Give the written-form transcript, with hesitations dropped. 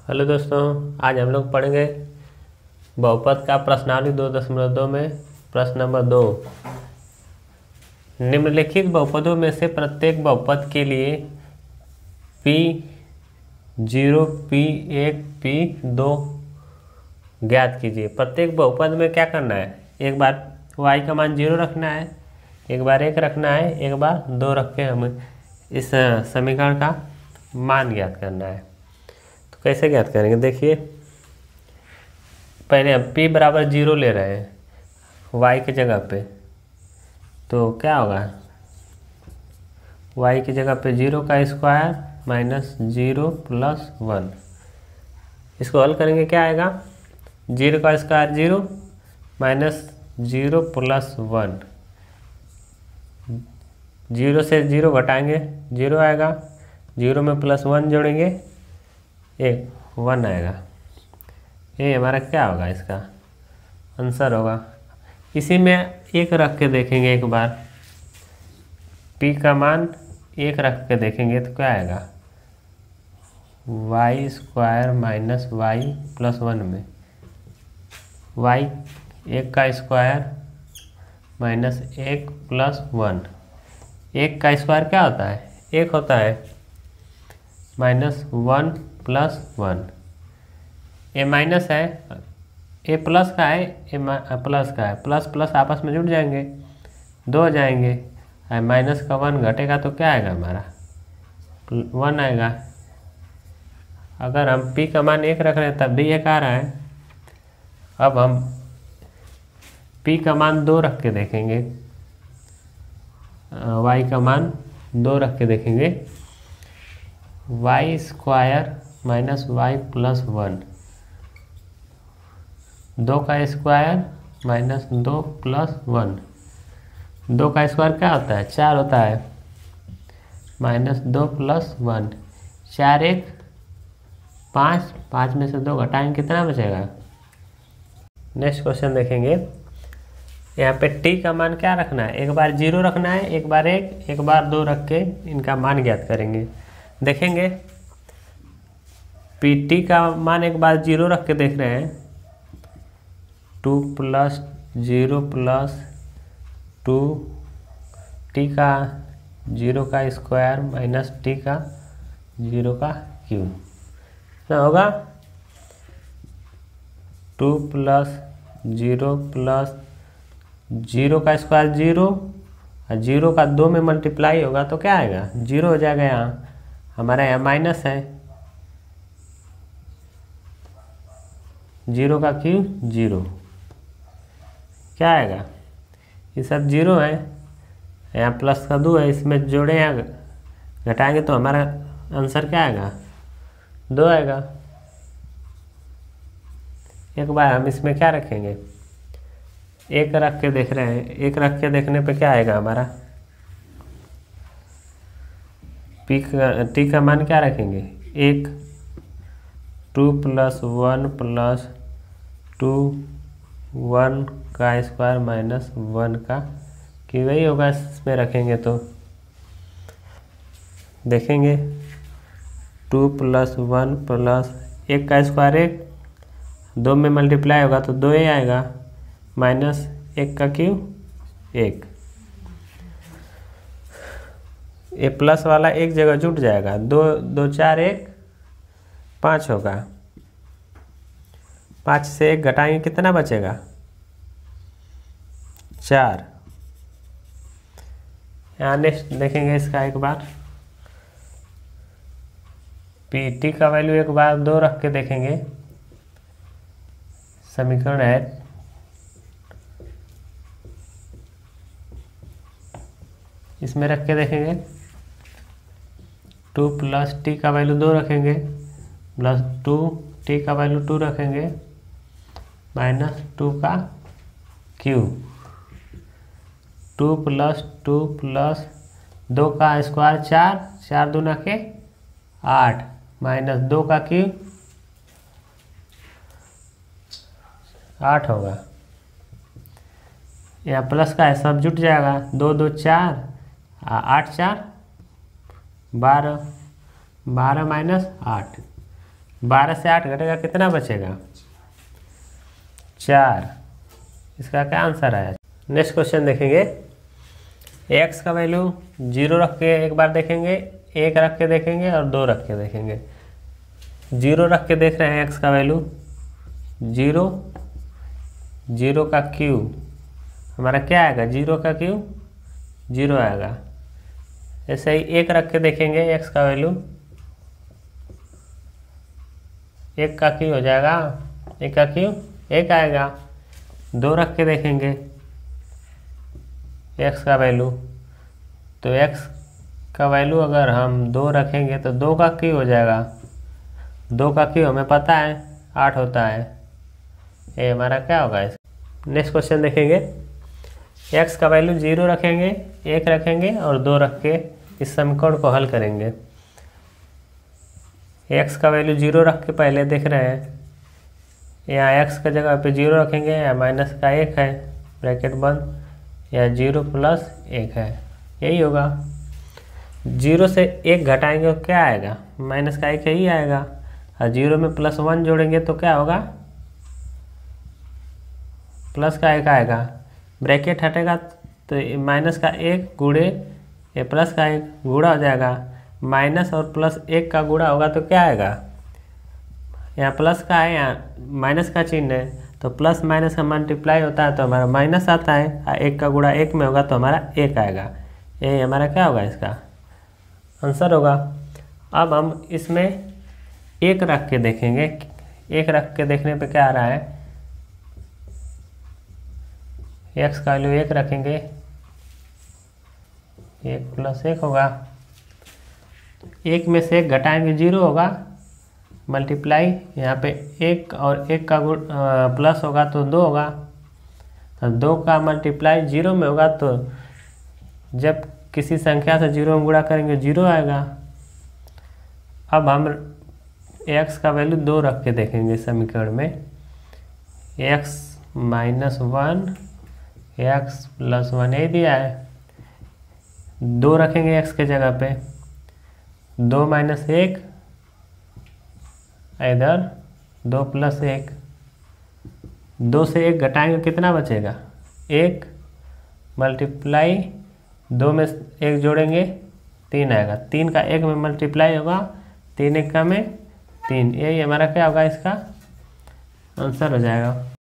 Hello दोस्तों, आज हम लोग पढ़ेंगे बहुपद का प्रश्नावली 2.2 में प्रश्न नंबर 2। निम्नलिखित बहुपदों में से प्रत्येक बहुपद के लिए P0, P1, P2 ज्ञात कीजिए। प्रत्येक बहुपद में क्या करना है, एक बार y का मान 0 रखना है, एक बार 1 रखना है, एक बार 2 रख के हमें इस समीकरण का मान ज्ञात करना है। तो कैसे ज्ञात करेंगे, देखिए पहले हम p बराबर 0 ले रहे हैं y की जगह पे, तो क्या होगा, y की जगह पे 0 का स्क्वायर माइनस 0 प्लस 1। इसको हल करेंगे, क्या आएगा, 0 का स्क्वायर 0 माइनस 0 प्लस 1। 0 से 0 घटाएंगे 0 आएगा, 0 में प्लस 1 जोड़ेंगे 1 आएगा। ये हमारा क्या होगा, इसका आंसर होगा। इसी में 1 रख के देखेंगे, एक बार p का मान 1 रख के देखेंगे तो क्या आएगा, y square minus y plus 1 में y 1 का स्क्वायर माइनस 1 प्लस 1। 1 का स्क्वायर क्या होता है, 1 होता है, माइनस 1 प्लस 1। ये माइनस है, ये प्लस का है, ये प्लस का है, प्लस प्लस आपस में जुड़ जाएंगे, 2 हो जाएंगे, माइनस का 1 घटेगा तो क्या आएगा, हमारा 1 आएगा। अगर हम p का मान 1 रख रहे हैं तब भी 1 आ रहा है। अब हम p का मान 2 रख के देखेंगे, y का मान 2 रख के देखेंगे, y square minus y plus 1। 2 का स्क्वायर माइनस 2 प्लस 1। 2 का स्क्वायर क्या होता है, 4 होता है, माइनस 2 प्लस 1। 4 1 5, 5 में से 2 घटाएंगे कितना बचेगा। नेक्स्ट क्वेश्चन देखेंगे, यहाँ पे t का मान क्या रखना है, एक बार 0 रखना है, एक बार 1, एक बार 2 रख के इनका मान ज्ञात करेंगे। देखेंगे pt का मान एक बार 0 रख के देख रहे हैं, 2 प्लस 0 प्लस 2 t का 0 का स्क्वायर माइनस t का 0 का क्यूब, क्या होगा, 2 प्लस 0 प्लस 0 का स्क्वायर 0 और 0 का 2 में मल्टीप्लाई होगा तो क्या आएगा, 0 हो जाएगा। यहाँ हमारा यहाँ माइनस है, 0 का क्यूब 0, क्या आएगा, ये सब 0 है, यहाँ प्लस का 2 है, इसमें जोड़े या घटाएंगे तो हमारा आंसर क्या आएगा, 2 आएगा। एक बार हम इसमें क्या रखेंगे, 1 रख के देख रहे हैं, 1 रख के देखने पे क्या आएगा हमारा, t का मान क्या रखेंगे, 1, 2 प्लस 1 प्लस 2 1 का स्क्वायर माइनस 1 का कि वही होगा, इसमें रखेंगे तो देखेंगे 2 प्लस 1 प्लस 1 का स्क्वायर 1, 2 में मल्टीप्लाई होगा तो 2 ही आएगा, माइनस 1 का क्यूब 1। ये प्लस वाला एक जगह जुट जाएगा, 2 2 4 1 5 होगा, 5 से 1 घटाएंगे कितना बचेगा, 4। यहाँ नेक्स्ट देखेंगे इसका, एक बार pt का वैल्यू एक बार 2 रख के देखेंगे, समीकरण है इसमें रख के देखेंगे, 2 प्लस t का वैल्यू 2 रखेंगे, प्लस 2 t का वैल्यू 2 रखेंगे, माइनस 2 का क्यूब, 2 प्लस 2 प्लस 2 का स्क्वायर 4, 4 दूना के 8, माइनस 2 का क्यूब 8 होगा। यहाँ प्लस का है, सब जुट जाएगा, 2 2 4 8 4 12, 12 माइनस 8, 12 से 8 घटेगा, कितना बचेगा? 4। इसका क्या आंसर आया? नेक्स्ट क्वेश्चन देखेंगे। एक्स का वैल्यू 0 रख के एक बार देखेंगे, 1 रख के देखेंगे और 2 रख के देखेंगे। 0 रख के देख रहे हैं, एक्स का वैल्यू 0, 0 का क्यूब हमारा क्या आएगा? 0 का क्यूब 0 आएगा। ऐसे ही 1 रख के देखेंगे, एक्स का वैल्यू 1 का क्यूब हो जाएगा, 1 का क्यूब 1 आएगा। 2 रख के देखेंगे एक्स का वैल्यू, तो एक्स का वैल्यू अगर हम 2 रखेंगे तो 2 का क्यूब हो जाएगा। 2 का क्यूब हमें पता है 8 होता है। ये हमारा क्या होगा? इस नेक्स्ट क्वेश्चन देखेंगे। एक्स का वैल्यू 0 रखेंगे, 1 रखेंगे और 2 रख के इस समीकरण को हल करेंगे। एक्स का वैल्यू 0 रख के पहले देख रहे हैं, यहाँ एक्स का जगह पे 0 रखेंगे, या माइनस का 1 है ब्रैकेट बंद, या 0 प्लस 1 है, यही होगा। 0 से 1 घटाएंगे तो क्या आएगा? माइनस का 1 ही आएगा। और 0 में +1 जोड़ेंगे तो क्या होगा? प्लस का 1 आएगा। ब्रैकेट हटेगा तो माइनस का 1 गुणे ये प्लस का 1 गुणा हो जाएगा। माइनस और प्लस 1 का गुणा होगा तो क्या आएगा? यहाँ प्लस का है, यहाँ माइनस का चिन्ह है, तो प्लस माइनस का मल्टीप्लाई होता है तो हमारा माइनस आता है, और 1 का गुणा 1 में होगा तो हमारा 1 आएगा। यही हमारा क्या होगा? इसका आंसर होगा। अब हम इसमें 1 रख के देखेंगे। 1 रख के देखने पे क्या आ रहा है? एक्स का वैल्यू 1 रखेंगे, 1 + 1 होगा। 1 में से 1 घटाएंगे 0 होगा, मल्टीप्लाई यहाँ पे 1 और 1 का प्लस होगा तो 2 होगा। तो 2 का मल्टीप्लाई 0 में होगा तो जब किसी संख्या से 0 में गुणा करेंगे 0 आएगा। अब हम x का वैल्यू 2 रख के देखेंगे समीकरण में। x - 1 x + 1 यही दिया है। 2 रखेंगे x के जगह पे, 2 - 1 इधर 2 + 1। 2 से 1 घटाएंगे कितना बचेगा? 1 मल्टीप्लाई 2 में 1 जोड़ेंगे 3 आएगा। 3 का 1 में मल्टीप्लाई होगा, 3 × 1 में 3। यही हमारा क्या होगा? इसका आंसर हो जाएगा।